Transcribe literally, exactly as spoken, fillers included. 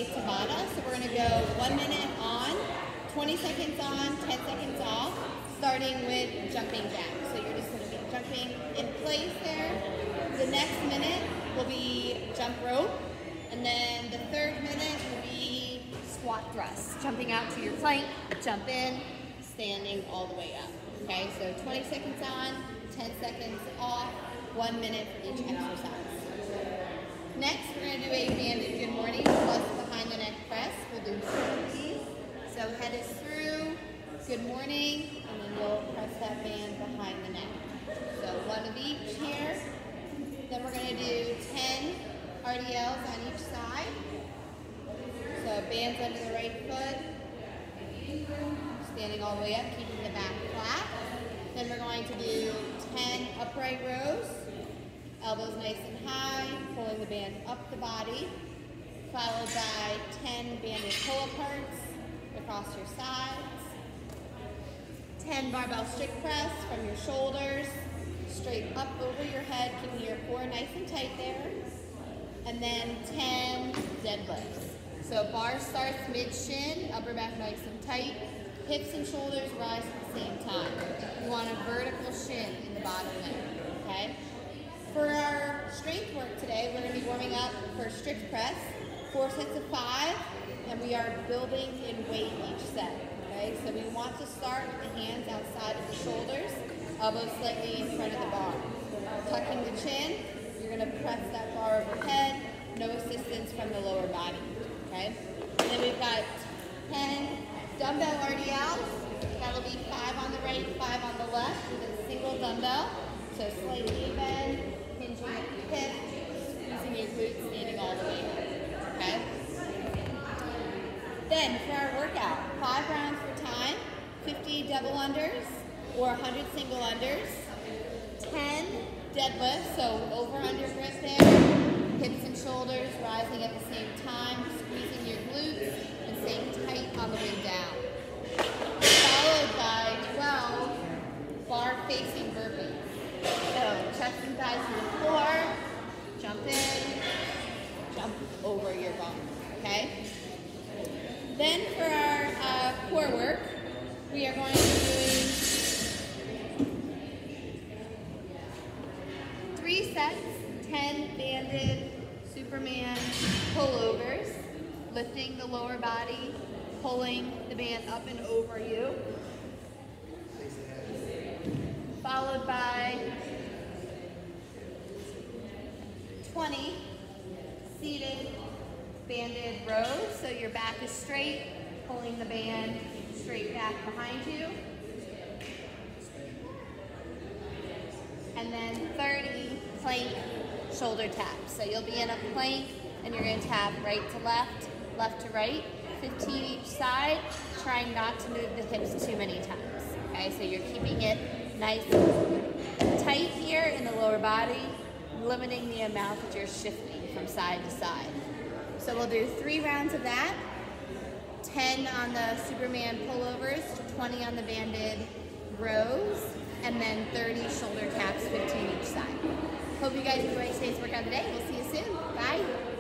de Tabata. So we're gonna go one minute on, twenty seconds on, ten seconds off, starting with jumping jack. So you're just gonna be jumping in place there. The next minute will be jump rope. And then the third minute will be squat thrust. Jumping out to your plank, jump in, standing all the way up. Okay, so twenty seconds on, ten seconds off, one minute for each exercise. Next, we're going to do a banded good morning plus behind the neck press. We'll do two of these. So head is through, good morning, and then you'll press that band behind the neck. So one of each here. Then we're going to do ten R D Ls on each side. So bands under the right foot, standing all the way up, keeping the back flat. Then we're going to do ten upright rows, elbows nice and high, pulling the band up the body, followed by ten banded pull-aparts across your sides, ten barbell strict press from your shoulders, straight up over your head, keeping your core nice and tight there, and then ten deadlifts. So bar starts mid-shin, upper back nice and tight, hips and shoulders rise at the same time. You want a vertical shin in the bottom leg, okay? For our strength work today, we're going to be warming up for strict press, four sets of five, and we are building in weight each set, okay? So we want to start with the hands outside of the shoulders, elbows slightly in front of the bar. Tucking the chin, you're going to press that bar overhead, no assistance from the lower body, okay? And then we've got ten dumbbell R D Ls. That'll be five on the right, five on the left with a single dumbbell. So slightly bend, hinging at the hip, squeezing your glutes, standing all the way up, okay? Then for our workout, five rounds for time, fifty double unders or one hundred single unders, ten deadlifts, so over under grip there, hips and shoulders rising at the same time, squeezing your glutes and staying tight on the way down. Followed by twelve bar facing burpees. So chest and thighs to the floor, jump in, jump over your bum, okay? Then for our uh, core work, we are going to do three sets, ten banded Superman pullovers, lifting the lower body, pulling the band up and over you, followed by twenty seated banded rows. So your back is straight, pulling the band straight back behind you. And then thirty plank shoulder taps. So you'll be in a plank and you're going to tap right to left, left to right, fifteen each side, trying not to move the hips too many times. Okay, so you're keeping it nice and tight here in the lower body, limiting the amount that you're shifting from side to side. So we'll do three rounds of that, ten on the Superman pullovers, twenty on the banded rows, and then thirty shoulder taps, fifteen each side. Hope you guys enjoy today's workout today. We'll see you soon. Bye.